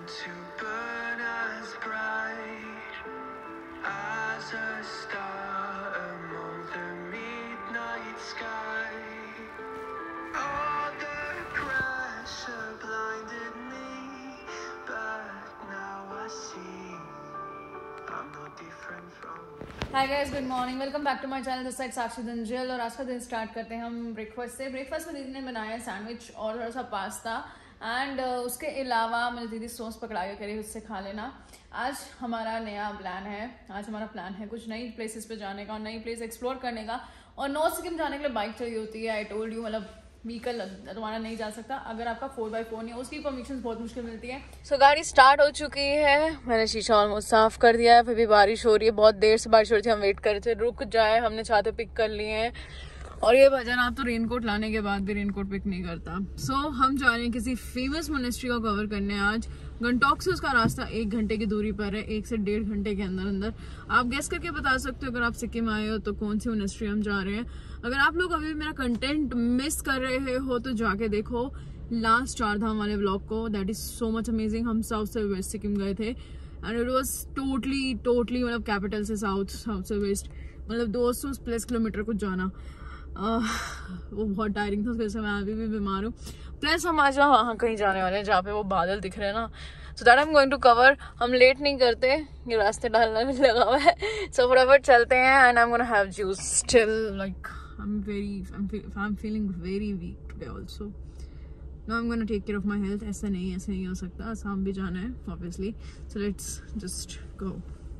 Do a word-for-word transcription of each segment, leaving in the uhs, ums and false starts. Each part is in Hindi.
to burn as bright as a star among the midnight sky. All the pressure blinded me, but now I see I'm no different from. Hi guys, good morning, welcome back to my channel. This side Sakshi Danjal. और आज का दिन स्टार्ट करते हैं हम ब्रेकफास्ट से। ब्रेकफास्ट में दीदी ने बनाया सैंडविच और थोड़ा सा पास्ता एंड uh, उसके अलावा मुझे दीदी सॉस पकड़ा के करी, उससे खा लेना। आज हमारा नया प्लान है आज हमारा प्लान है कुछ नई प्लेसेस पे जाने का और नई प्लेस एक्सप्लोर करने का। और नॉर्थ सिक्किम जाने के लिए बाइक चाहिए होती है। आई टोल्ड यू, मतलब व्हीकल तुम्हारा नहीं जा सकता अगर आपका फोर बाई फोर नहीं है, उसकी परमिशन बहुत मुश्किल मिलती है। सो so, गाड़ी स्टार्ट हो चुकी है, मैंने शीशा ऑलमोस्ट साफ कर दिया है। फिर भी बारिश हो रही है, बहुत देर से बारिश हो रही थी, हम वेट कर रहे थे रुक जाए। हमने छाते पिक कर लिए हैं और ये भजन आप तो रेनकोट लाने के बाद भी रेनकोट पिक नहीं करता। सो so, हम जा रहे हैं किसी फेमस मोनेस्ट्री को कवर करने आज। गंगटोक से उसका रास्ता एक घंटे की दूरी पर है, एक से डेढ़ घंटे के अंदर अंदर। आप गेस करके बता सकते हो अगर आप सिक्किम आए हो तो कौन सी मोनेस्ट्री हम जा रहे हैं। अगर आप लोग अभी मेरा कंटेंट मिस कर रहे हो तो जाके देखो लास्ट चार धाम वाले व्लॉग को, that is so much amazing. हम साउथ से वेस्ट सिक्किम गए थे and it was totally totally मतलब कैपिटल से साउथ, साउथ से वेस्ट, मतलब दो सौ प्लस किलोमीटर कुछ जाना। Uh, वो बहुत टायरिंग था, उसकी वजह से मैं अभी भी बीमार हूँ। प्लस हम आज वहाँ कहीं जाने वाले हैं जहाँ पे वो बादल दिख रहे हैं ना, so that I am going to cover. हम लेट नहीं करते, ये रास्ते डालना भी लगा हुआ है। सो so, फटाफट चलते हैं and I am gonna have juice. Still like I am very I am feeling very weak today also. Now I am gonna take care of my health. ऐसा नहीं ऐसे नहीं हो सकता, आसाम भी जाना है obviously. So let's just go.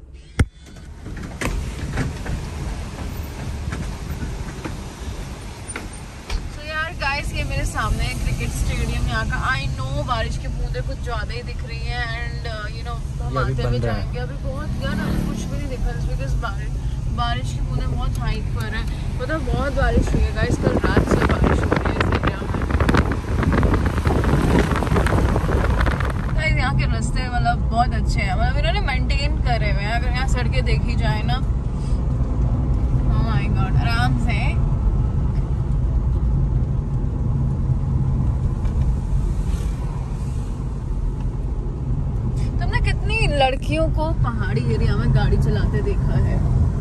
Guys, ये मेरे सामने है क्रिकेट स्टेडियम यहाँ का। आई नो बारिश की बूंदें कुछ ज्यादा ही दिख रही हैं एंड यू नो हम आते हुए जाएंगे। अभी बहुत यार अभी कुछ भी नहीं दिखा बिकॉज बारिश बारिश की बूंदें बहुत हाइट पर है। मतलब बहुत बारिश हुई है गाइस, कल रात से बारिश हो रही है इस एरिया में। गाइस, यहाँ के रास्ते मतलब बहुत अच्छे हैं, मतलब इन्होंने मेंटेन करे हुए हैं। अगर यहाँ सड़कें देखी जाए ना, ओह माय गॉड, आराम से। लड़कियों को पहाड़ी एरिया में गाड़ी चलाते देखा है?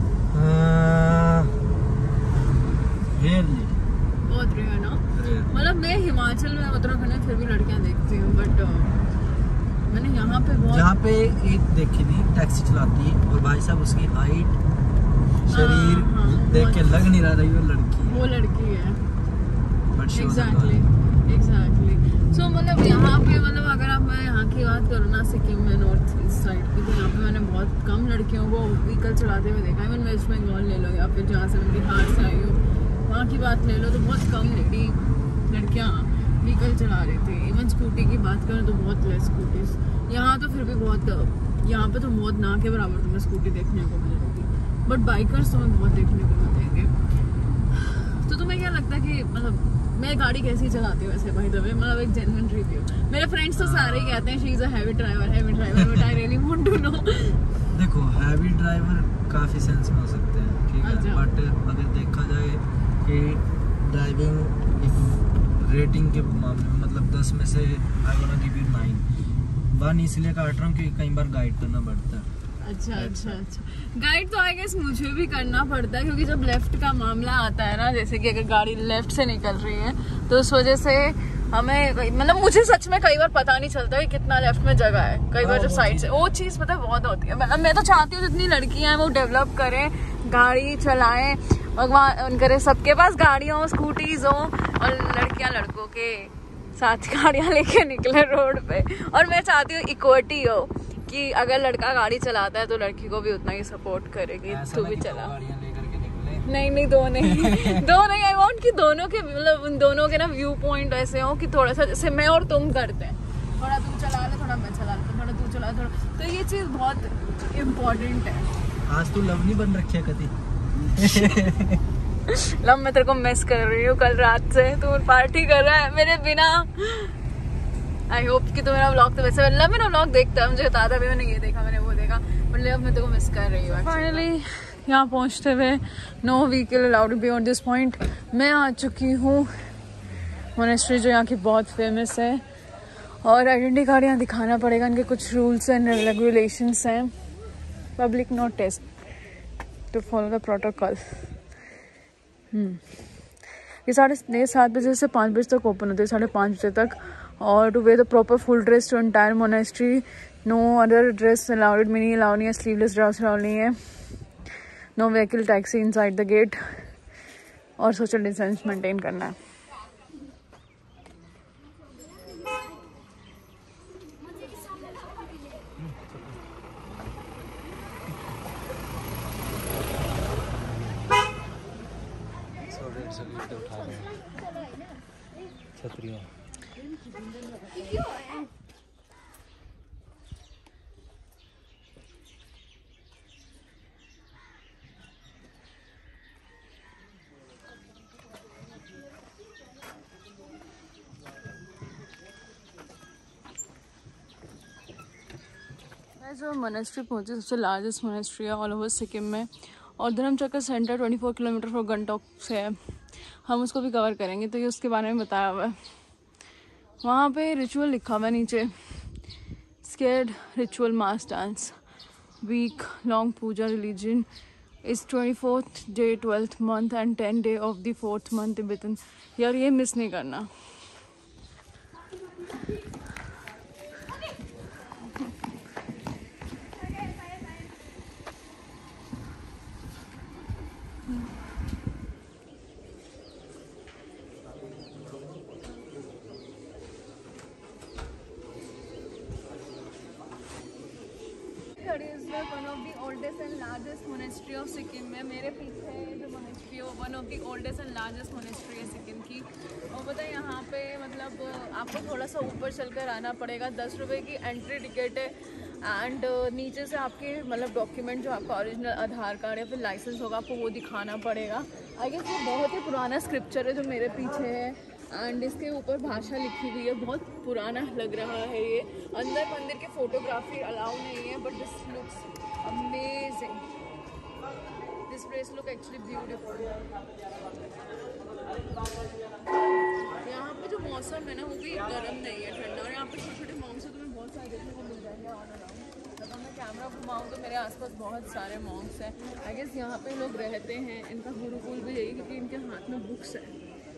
बहुत रेयर ना। मतलब मैं हिमाचल में, उत्तराखंड में फिर भी लड़कियां देखती हूँ, बट मैंने यहाँ पे बहुत जहाँ पे एक देखी थी टैक्सी चलाती है और भाई साहब उसकी हाइट शरीर हाँ, हाँ, देख के लग नहीं रहा था वो लड़की वो लड़की है। Exactly exactly. सो मतलब यहाँ पे मतलब अगर आप मैं यहाँ की बात करूँ ना, सिक्किम में नॉर्थ ईस्ट साइड की, तो यहाँ पे मैंने बहुत कम लड़कियों को व्हीकल चलाते हुए देखा है। इवन वेस्ट बंगाल ले लो या फिर जहाँ से मैं बिहार से आई हूँ वहाँ की बात ले लो तो बहुत कम लेडी लड़कियाँ व्हीकल चला रही थी। इवन स्कूटी की बात करें तो बहुत लेस स्कूटीज। यहाँ तो फिर भी बहुत, यहाँ पे तो बहुत ना के बराबर तुम्हें स्कूटी देखने को मिलेगी, बट बाइकर्स तुम्हें बहुत देखने को मिलेंगे। तो तुम्हें क्या लगता है कि मतलब मैं गाड़ी कैसी चलाती हूँ वैसे? भाई दबे मतलब एक जेन्युइन रिव्यू। मेरे फ्रेंड्स तो सारे ही कहते हैं she is a heavy driver heavy driver but I really want to know. देखो, हैवी ड्राइवर काफी सेंस में हो सकते हैं, ठीक है, बट अगर देखा जाए कि ड्राइविंग रेटिंग के मामले में मतलब दस में से I want to give you nine. One इसलिए काट रहा हूँ क्योंकि कई बार गाइड करना पड़ता है। अच्छा अच्छा अच्छा गाइड तो आई गेस मुझे भी करना पड़ता है, क्योंकि जब लेफ्ट का मामला आता है ना, जैसे कि अगर गाड़ी लेफ्ट से निकल रही है तो उस वजह से हमें मतलब मुझे सच में कई बार पता नहीं चलता कि कितना लेफ्ट में जगह है। कई बार जब साइड से वो चीज़ पता है बहुत होती है। मतलब मैं तो चाहती हूँ जितनी लड़कियां हैं वो डेवलप करें, गाड़ी चलाएं, भगवान करे सबके पास गाड़ियाँ हो, स्कूटीज हो, और लड़कियां लड़कों के साथ गाड़ियाँ लेके निकले रोड पे। और मैं चाहती हूँ इक्वलिटी हो कि अगर लड़का गाड़ी चलाता है तो लड़की को भी उतना ही सपोर्ट करेगी। तू भी चला। नहीं नहीं दो नहीं दो नहीं आई वांट कि दोनों के मतलब उन दोनों के ना व्यू पॉइंट ऐसे हो कि थोड़ा सा जैसे मैं और तुम करते हैं, थोड़ा तुम चला ले थोड़ा मैं चला ले, थोड़ा तू चला थोड़ा, तो ये चीज बहुत इम्पोर्टेंट है। आज तू लवली बन रखी है कभी? लव मैं तेरे को मिस कर रही हूँ, कल रात से तू पार्टी कर रहा है मेरे बिना। आई होप कि तू मेरा व्लॉग तो वैसे लव मेरा व्लॉग देखता है, मुझे बता था, मैंने ये देखा मैंने वो देखा, बट लव मैं तेरे को मिस कर रही हूँ। फाइनली यहाँ पहुँचते हुए no vehicle allowed beyond this point. मैं आ चुकी हूँ मोनेस्ट्री जो यहाँ की बहुत फेमस है और आइडेंटिटी कार्ड यहाँ दिखाना पड़ेगा, इनके कुछ रूल्स एंड रेगुलेशंस हैं। Public note test to follow the protocol. ये साढ़े सात बजे से पाँच बजे तक ओपन होते हैं, साढ़े पाँच बजे तक। और to wear the proper full dress to entire monastery, no other dress allowed, mini allow नहीं है, स्लीवलेस ड्रेस अलाउ नहीं है, no vehicle taxi inside the gate, और सोशल डिस्टेंस मेंटेन करना है। छतरियाँ जो मोनेस्ट्री पहुंचे, सबसे लार्जेस्ट मोनेस्ट्री है ऑल ओवर सिक्किम में, और धर्मचक्र सेंटर चौबीस किलोमीटर फ्रॉम गंगटोक से है। हम उसको भी कवर करेंगे, तो ये उसके बारे में बताया हुआ है। वहाँ पे रिचुअल लिखा हुआ है नीचे, sacred ritual mass dance week long puja religion is twenty fourth day twelfth month and ten day of the fourth month Tibetan. यार ये मिस नहीं करना। One of the oldest and largest monastery of Sikkim में मेरे पीछे जो मोनेस्ट्री है वो one of the oldest and largest monastery है सिक्किम की। और पता है यहाँ पे मतलब आपको थोड़ा सा ऊपर चलकर आना पड़ेगा, दस रुपये की एंट्री टिकट है। एंड नीचे से आपके मतलब डॉक्यूमेंट जो आपका ओरिजिनल आधार कार्ड या फिर लाइसेंस होगा आपको वो दिखाना पड़ेगा। आई गेस ये बहुत ही पुराना स्क्रिप्चर है जो मेरे पीछे है, एंड इसके ऊपर भाषा लिखी हुई है, बहुत पुराना लग रहा है ये। अंदर मंदिर के फोटोग्राफी अलाउ नहीं है, but this looks amazing, this place look actually beautiful. यहाँ पे जो मौसम है ना वो भी गर्म नहीं है, ठंडा, और यहाँ पे छोटे छोटे मॉन्क्स है, तुम्हें बहुत सारे देखने को मिल जाएंगे ऑन अराउंड। अगर मैं कैमरा घुमाऊँ तो मेरे आसपास बहुत सारे मॉन्क्स हैं। आई गेस यहाँ पे लोग रहते हैं, इनका गुरुकुल भी यही, क्योंकि इनके हाथ में बुक्स है।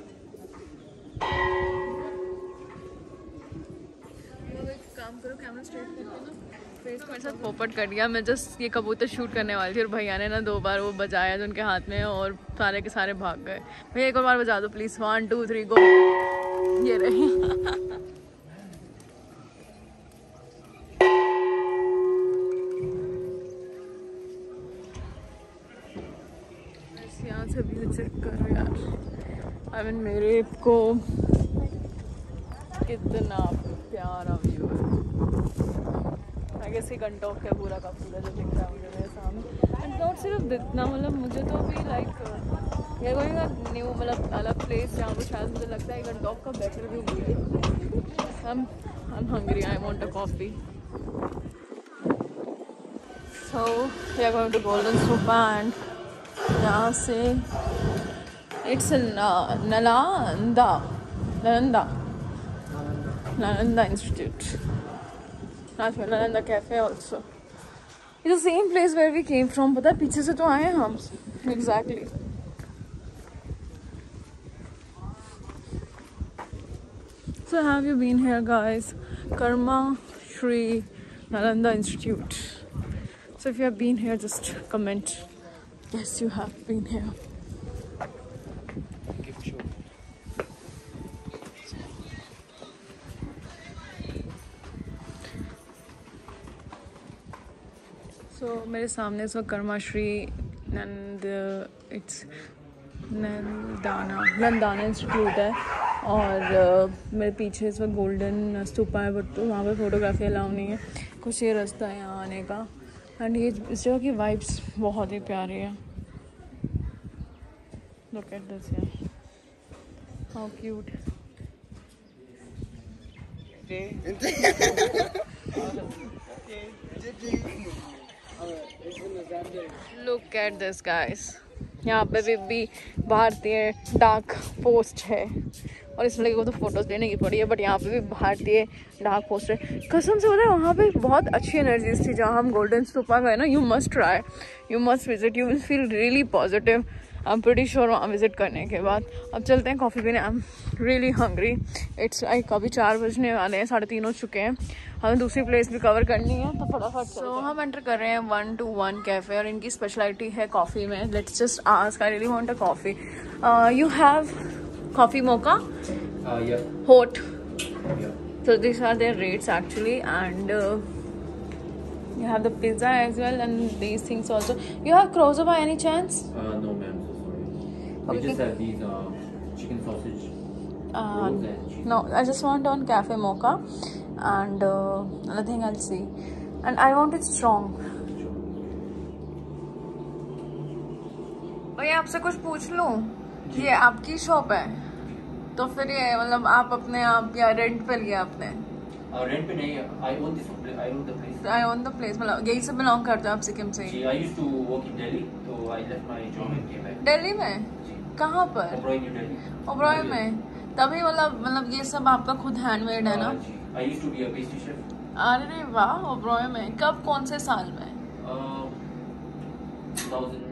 काम करो, कैमरा स्ट्रेट करके ना फेस को मेरे साथ पोपट कर दिया। मैं जस्ट ये कबूतर शूट करने वाली थी और भैया ने ना दो बार वो बजाया जो उनके हाथ में, और सारे के सारे भाग गए। भैया एक और बार बजा दो please, one two three go. ये रही। यहाँ से व्यू चेक करो यार, आई मीन मेरे को कितना प्यारा व्यू है। आई गेस ये गंगटोक है पूरा का पूरा जो दिख रहा है मुझे मेरे सामने। एंड नॉट सिर्फ इतना, मतलब मुझे तो अभी लाइक ये गोइंग अ न्यू मतलब अलग प्लेस जहाँ पे शायद मुझे लगता है गंगटोक का बेटर व्यू मिले। I am I am hungry, I want a coffee. So we are going to golden stupa and यहाँ से it's Nalanda Nalanda Nalanda Institute. That's where Nalanda Cafe also. It's the same place where we came from. पता है पीछे से तो आए हैं हम. Exactly. So have you been here, guys? Karma Shri Nalanda Institute. So if you have been here, just comment. Yes, you have been here. So so, मेरे सामने इस वक्त कर्माश्री नंद इट्स नंदाना नंदाना इंस्टीट्यूट है, और uh, मेरे पीछे इस वक्त गोल्डन स्तूपा है, बट तो वहाँ पे फोटोग्राफी अलाउ नहीं है। कुछ ये रास्ता है यहाँ आने का, एंड ये इस जगह की वाइब्स बहुत ही प्यारी है। लुक एट दिस यार, how cute. Look at this guys, यहाँ पे भी, भी भारतीय डाक पोस्ट है, और इस लड़के को तो फोटोज लेने की पड़ी है। बट यहाँ पे भी भारतीय डाक पोस्ट है। कसम से पता है वहाँ पे बहुत अच्छी एनर्जीज थी। जहाँ हम गोल्डन स्तूपा गए ना, you must try, you must visit, you will feel really positive. I am pretty sure वहाँ विजिट करने के बाद। अब चलते हैं कॉफ़ी पीने। I am really hungry. It's like अभी चार बजने वाले हैं, साढ़े तीन हो चुके हैं। हमें दूसरी प्लेस भी कवर करनी है तो फटाफट। सो हम एंटर कर रहे हैं वन टू वन कैफ़े और इनकी स्पेशलिटी है कॉफ़ी में। Let's just ask, I really want a coffee. You have coffee mocha, hot, so these are their rates actually, and uh, you have the pizza as well and these things also. You have croissant by any chance? Uh, no ma'am, so sorry. We Okay. just have these uh, chicken sausage Uh, rolls and cheese. no, I just want on cafe mocha and uh, another thing I'll see, and I want it strong. भैया आपसे कुछ पूछ लूं? ये आपकी शॉप है तो फिर ये मतलब आप अपने आप या रेंट पे लिया आपने? Uh, rent पे नहीं, I own this place. I own the place. I own the place, मतलब यही से बिलोंग करते हो आप, सिक्किम से? जी, I used to work in Delhi, so I left my job and came back. Delhi में? जी. कहाँ पर? Oberoi, New Delhi. ओबरॉय में? तभी मतलब मतलब ये सब आपका खुद हैंडमेड है ना? Uh, ji. I used to be a pastry chef. अरे वाह, ओबरॉय में कब, कौन से साल में? Uh, twenty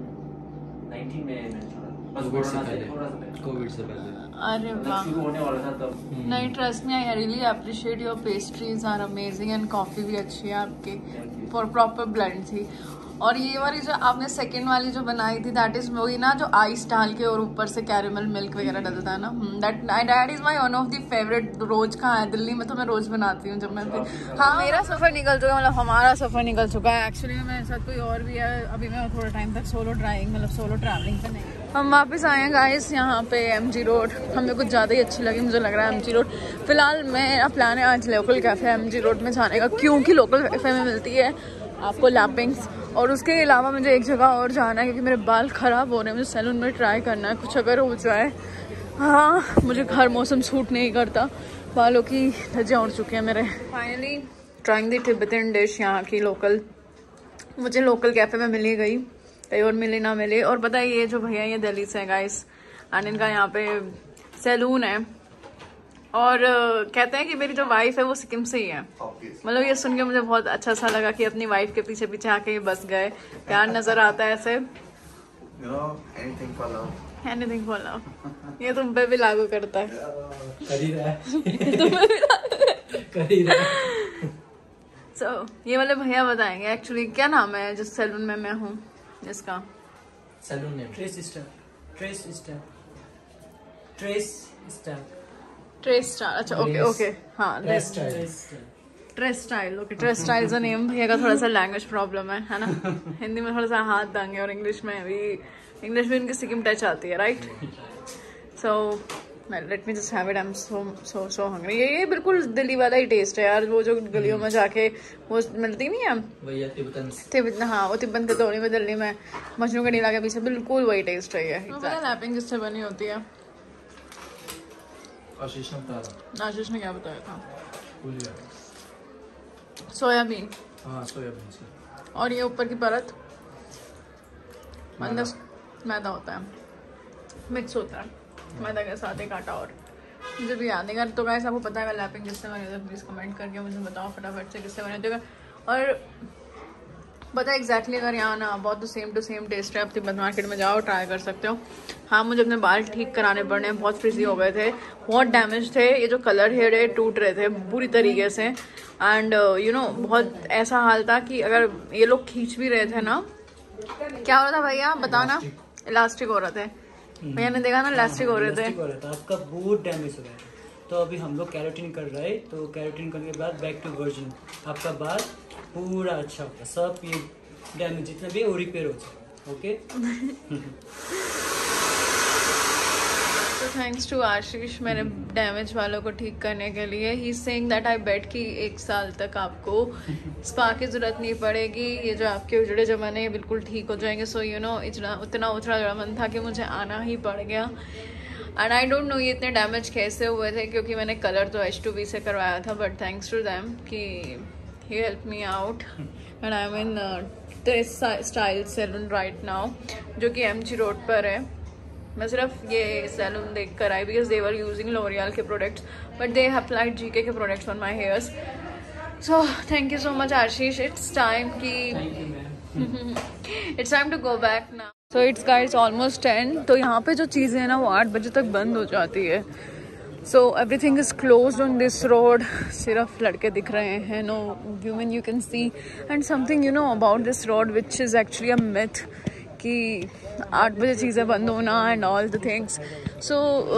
nineteen में मैंने छोड़ा. बस कोविड से कोरोना से पहले थोड़ा सा पहले. कोविड से पहले अरे मतलब वाह, शुरू होने वाला था तब. नहीं trust me, I really appreciate your pastries are amazing and coffee भी अच्छी है आपकी, फॉर प्रॉपर ब्लेंड थी। और ये वाली जो आपने सेकंड वाली जो बनाई थी, दैट इज वही ना जो आइस डाल के और ऊपर से कैरेमल मिल्क वगैरह डलता है ना? That that is my one of the favourite. रोज कहाँ है दिल्ली में, तो मैं रोज बनाती हूँ जब मैं भी। हाँ, मेरा सफर निकल चुका है, मतलब हमारा सफर निकल चुका है। एक्चुअली में मेरे साथ कोई और भी है। अभी मैं थोड़ा टाइम तक सोलो ड्राइविंग, मतलब सोलो ट्रैवलिंग पे नहीं। हम वापस आए हैं गाइस यहाँ पे एम जी रोड। हमें कुछ ज़्यादा ही अच्छी लगी, मुझे लग रहा है एम जी रोड। फिलहाल मेरा प्लान है आज local cafe M G road में जाने का, क्योंकि लोकल कैफ़े में मिलती है आपको लैपिंग्स। और उसके अलावा मुझे एक जगह और जाना है क्योंकि मेरे बाल ख़राब हो रहे हैं, मुझे सैलून में ट्राई करना है कुछ अगर हो जाए। हाँ, मुझे हर मौसम सूट नहीं करता, बालों की धज्जियाँ उड़ चुके हैं मेरे। Finally trying the Tibetan dish यहाँ की लोकल। मुझे लोकल कैफ़े में मिली गई, कहीं और मिले ना मिले। और पता है ये जो भैया ये दिल्ली से है गाइस, एंड इनका यहाँ पे सैलून है। और uh, कहते हैं कि मेरी जो वाइफ है वो सिक्किम से ही है। मतलब ये सुन के मुझे बहुत अच्छा सा लगा कि अपनी वाइफ के पीछे पीछे आके ये बस गए। प्यार नजर आता है ऐसे। Anything for love. Anything for love, ये तुम पे भी लागू करता है। कर ही रहा है तुम्हें भी लागू कर ही रहा है। सो ये वाले भैया बताएंगे एक्चुअली क्या नाम है जिस सैलून में मैं हूँ जिसका। Salon name Tress Star, Tress Star, Tress Star, Tress Star. अच्छा ओके ओके, हाँ Tress Style. Tress Style. Okay, Tress Style का नेम। भैया का थोड़ा सा लैंग्वेज प्रॉब्लम है है ना? हिंदी में थोड़ा सा हाथ दांगे और इंग्लिश में भी, इंग्लिश में इनकी सिक्किम टच आती है, right? So let me just have it, I am so so so hungry. ये ये बिल्कुल दिल्ली वाला ही टेस्ट है यार, वो जो गलियों में जाके वो मिलती नहीं है भैया तिब्बतन तिब्बत। हाँ, वो तिब्बत के तोड़ी में दिल्ली में मजनू के नीला के पीछे बिल्कुल वही टेस्ट है। ये लैपिंग जिससे बनी होती है। आशीष ने बताया, आशीष ने क्या बताया था? भूल गया। सोयाबीन हाँ सोयाबीन से। और ये ऊपर की परत अंदर मैदा होता है, मिक्स होता है मैदा के साथ एक आटा। और मुझे भी याद नहीं कर, तो गाइस आपको पता है लैपिंग किससे बनी होती है प्लीज़ कमेंट करके मुझे बताओ फटाफट से किससे बनी होती है। और पता है एग्जैक्टली अगर यहाँ ना बहुत तो सेम टू सेम टेस्ट है, आप तिब्बत मार्केट में जाओ ट्राई कर सकते हो। हाँ, मुझे अपने बाल ठीक कराने पड़ने हैं, बहुत फ्रिजी हो गए थे, बहुत डैमेज थे। ये जो कलर हेयर है टूट रहे थे पूरी तरीके से। एंड यू नो बहुत ऐसा हाल था कि अगर ये लोग खींच भी रहे थे ना, क्या हो रहा था भैया बताओ ना? इलास्टिक हो रहे थे भैया ने देखा ना, इलास्टिक हो रहे थे। आपका बहुत डैमेज हो गया है। तो अभी हम लोग कैरेटिन कर रहे हैं, तो कैरेटिन करने के बाद बैक टू वर्जिन आपका बाल पूरा अच्छा होगा, सब ये डैमेज जितना भी वो रिपेयर हो जाए। ओके, तो थैंक्स टू आशीष मेरे डैमेज वालों को ठीक करने के लिए। ही सेइंग दैट आई बेट कि एक साल तक आपको स्पा की जरूरत नहीं पड़ेगी, ये जो आपके उजड़े जमाने बिल्कुल ठीक हो जाएंगे। सो यू नो इतना उतना उछड़ा जड़ा मन था कि मुझे आना ही पड़ गया। एंड आई डोंट नो ये इतने डैमेज कैसे हुए थे, क्योंकि मैंने कलर तो एच टू बी से करवाया था, बट थैंक्स टू दैम कि he help me out. And I am in Tress Style salon right now, जो कि एम जी रोड पर है। मैं सिर्फ ये सैलून देख कर आई because they were using L'Oreal के products but they have applied GK के products on my hairs. So thank you so much Ashish. It's time की it's time to go back now. So it's guys almost ten. तो यहाँ पे जो चीज़ें हैं ना वो आठ बजे तक बंद हो जाती है. So everything is close on this road. सिर्फ लड़के दिख रहे हैं, no women you can see. And something you know about this road which is actually a myth कि आठ बजे चीज़ें बंद होना and all the things. So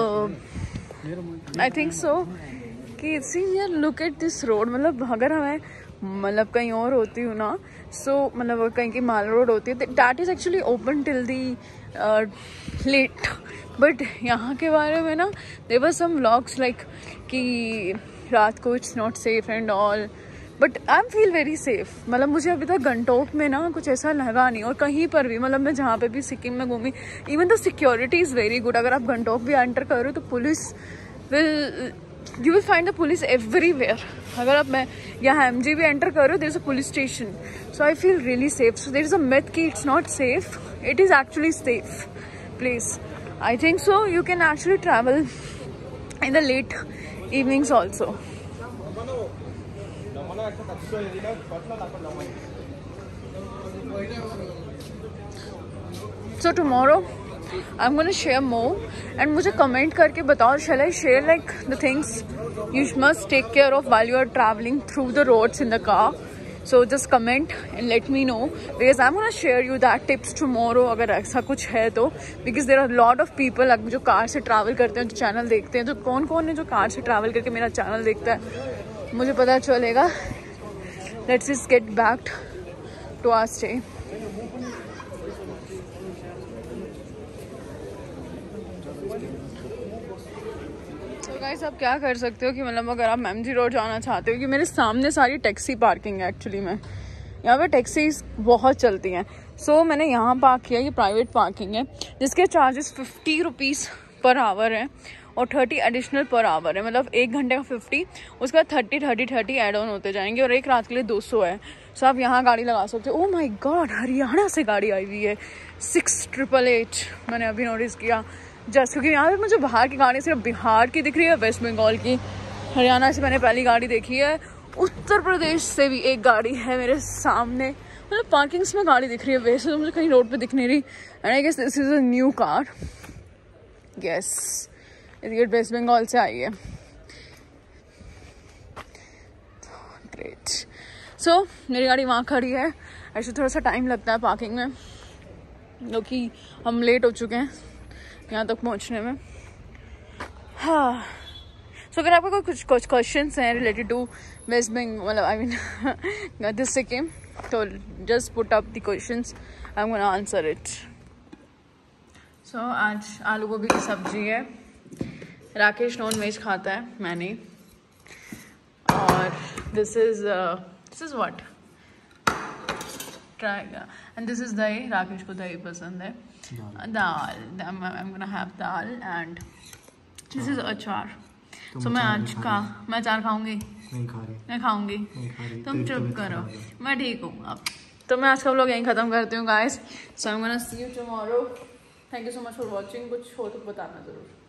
I think so कि सी यार लुक एट दिस रोड. मतलब अगर हमें मतलब कहीं और होती हूँ ना, सो so, मतलब कहीं की माल रोड होती है that is actually open till the late. But यहाँ के बारे में ना there were some vlogs like कि रात को it's not safe and all. But I am feel very safe. मतलब मुझे अभी तक गंटोक में ना कुछ ऐसा लगा नहीं. और कहीं पर भी मतलब मैं जहाँ पे भी सिक्किम में घूमी, even the security is very good. अगर आप गंटोक भी एंटर करो तो police will you will find the police everywhere. अगर आप मैं यहाँ एम जी भी एंटर करो there is a police station. So I feel really safe. So there is a myth कि it's not safe. It is actually safe place. I think so. You can actually travel in the late evenings also. So tomorrow I'm gonna share more and मुझे comment करके बताओ. Shall I share like the things you must take care of while you are traveling through the roads in the car? So just comment and let me know because I'm gonna share you that tips tomorrow अगर ऐसा कुछ है तो. because there are a lot of people जो कार से ट्रैवल करते हैं, जो चैनल देखते हैं, जो कौन कौन है जो कार से ट्रैवल करके मेरा चैनल देखता है, मुझे पता चलेगा. Let's just get back to our stay. Guys आप क्या कर सकते हो कि मतलब अगर आप एम जी रोड जाना चाहते हो, कि मेरे सामने सारी टैक्सी पार्किंग है एक्चुअली में. यहाँ पे टैक्सीज बहुत चलती हैं. सो so, मैंने यहाँ पार्क किया. ये प्राइवेट पार्किंग है जिसके charges fifty rupees per hour है और थर्टी एडिशनल पर आवर है. मतलब एक घंटे का फिफ्टी, उसके बाद thirty thirty thirty add on होते जाएंगे और एक रात के लिए दो सौ है. सो so, आप यहाँ गाड़ी लगा सकते हो. ओह माय गॉड, हरियाणा से गाड़ी आई हुई है सिक्स ट्रिपल एट. मैंने अभी नोटिस किया जस्ट क्योंकि यहाँ पे मुझे बाहर की गाड़ी सिर्फ बिहार की दिख रही है, वेस्ट बंगाल की. हरियाणा से मैंने पहली गाड़ी देखी है. उत्तर प्रदेश से भी एक गाड़ी है मेरे सामने. मतलब पार्किंग्स में गाड़ी दिख रही है. वैसे तो मुझे कहीं रोड पे दिख नहीं रही. And I guess this is a new car. Yes, ये वेस्ट बंगाल से आई है. ग्रेट. सो मेरी गाड़ी वहाँ खड़ी है. ऐसे थोड़ा सा टाइम लगता है पार्किंग में क्योंकि हम लेट हो चुके हैं यहाँ तक पहुँचने में. हाँ, सो अगर आपका कोई कुछ कुछ क्वेश्चंस हैं रिलेटेड टू वेस्ट बंगाल, मतलब आई मीन दिस सिक्किम, तो just put up the questions, I am gonna answer it. So आज आलू गोभी की सब्जी है. राकेश नॉन वेज खाता है, मैंने. और this is this is what try. And this is dahi. Rakesh को दही पसंद है. Dal, I'm gonna have dal and this is achar. सो मैं आज का मैं अचार खाऊंगी. नहीं खा रही. मैं खाऊंगी. तुम तो चुप करो, मैं ठीक हूँ अब. तो मैं आज का व्लॉग यहीं खत्म करती हूँ guys. So I am gonna see you tomorrow. Thank you so much for watching. कुछ हो तो बताना जरूर.